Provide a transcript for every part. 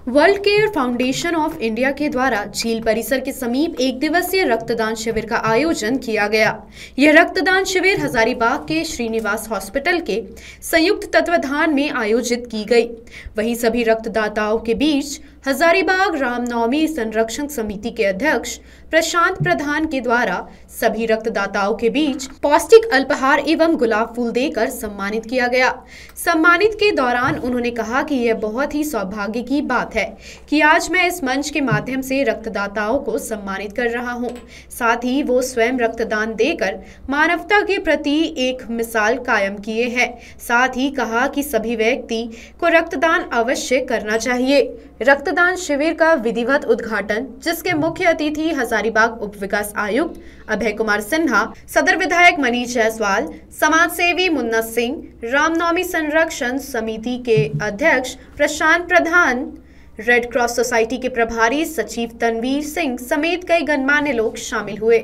World Care Foundation of India के द्वारा झील परिसर के समीप एक दिवसीय रक्तदान शिविर का आयोजन किया गया। यह रक्तदान शिविर हजारीबाग के श्रीनिवास हॉस्पिटल के संयुक्त तत्वाधान में आयोजित की गई। वहीं सभी रक्तदाताओं के बीच हजारीबाग रामनवमी संरक्षण समिति के अध्यक्ष प्रशांत प्रधान के द्वारा सभी रक्तदाताओं के बीच पौष्टिक अल्पाहार एवं गुलाब फूल देकर सम्मानित किया गया। सम्मानित के दौरान उन्होंने कहा कि यह बहुत ही सौभाग्य की बात है कि आज मैं इस मंच के माध्यम से रक्तदाताओं को सम्मानित कर रहा हूं। साथ ही वो स्वयं रक्तदान देकर मानवता के प्रति एक मिसाल कायम किए हैं। साथ ही कहा कि सभी व्यक्ति को रक्तदान अवश्य करना चाहिए। रक्तदान शिविर का विधिवत उद्घाटन, जिसके मुख्य अतिथि हजारीबाग उप विकास आयुक्त अभय कुमार सिन्हा, सदर विधायक मनीष जायसवाल, समाज सेवी मुन्ना सिंह, रामनवमी संरक्षण समिति के अध्यक्ष Prashant Pradhan, Red Cross Society के प्रभारी सचिव तनवीर सिंह समेत कई गणमान्य लोग शामिल हुए।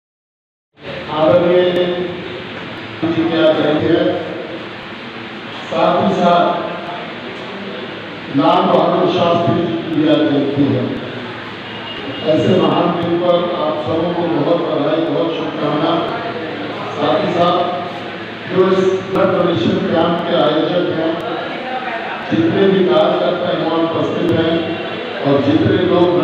लाल बहादुर शास्त्री दिया जयंती है। ऐसे महान दिन पर आप सबों को बहुत बधाई, बहुत शुभकामना। साथ ही साथ जो इस ब्लड डोनेशन कैंप के आयोजक हैं, जितने भी कार्यकर्ता यहाँ उपस्थित हैं और जितने लोग